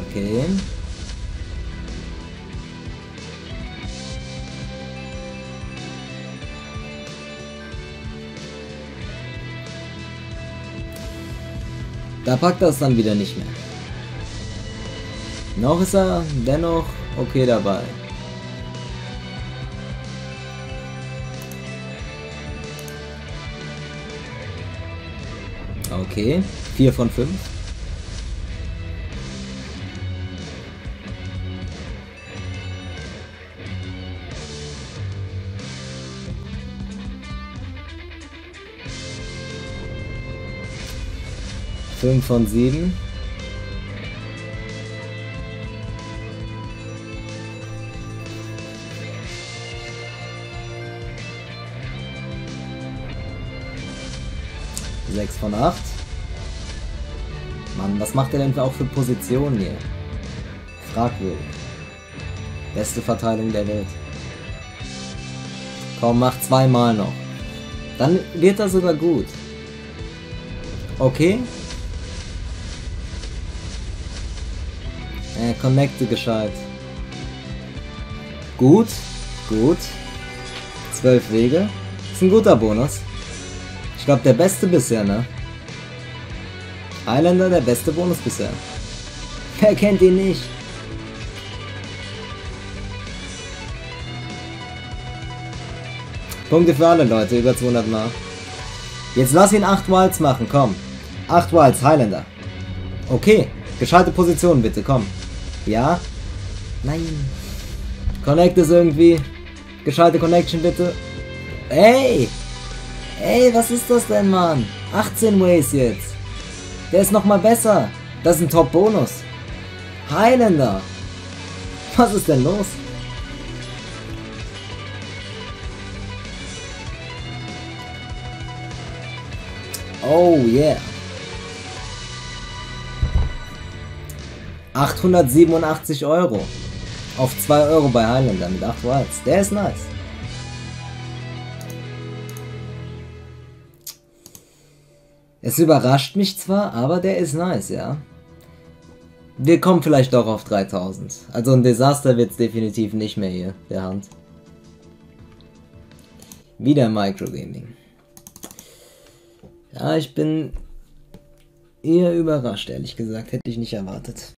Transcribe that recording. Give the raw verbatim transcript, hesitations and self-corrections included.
Okay. Da packt das dann wieder nicht mehr. Noch ist er dennoch okay dabei. Okay, vier von fünf. fünf von sieben. sechs von acht. Mann, was macht er denn auch für Positionen hier? Fragwürdig. Beste Verteilung der Welt. Komm, mach zweimal noch. Dann wird er sogar gut. Okay. Äh, connecte gescheit. Gut. Gut. Zwölf Wege. Ist ein guter Bonus. Ich glaube, der beste bisher, ne? Highlander, der beste Bonus bisher. Wer kennt ihn nicht? Punkte für alle Leute, über zweihundert Mal. Jetzt lass ihn acht Wilds machen, komm. acht Wilds, Highlander. Okay, gescheite Position bitte, komm. Ja? Nein. Connect es irgendwie. Gescheite Connection bitte. Ey! Ey, was ist das denn, Mann? achtzehn Ways jetzt. Der ist nochmal besser. Das ist ein Top-Bonus. Highlander. Was ist denn los? Oh yeah. achthundertsiebenundachtzig Euro. Auf zwei Euro bei Highlander mit acht Wilds. Der ist nice. Es überrascht mich zwar, aber der ist nice, ja. Wir kommen vielleicht doch auf dreitausend. Also ein Desaster wird es definitiv nicht mehr hier, der Hand. Wieder Microgaming. Ja, ich bin eher überrascht, ehrlich gesagt. Hätte ich nicht erwartet.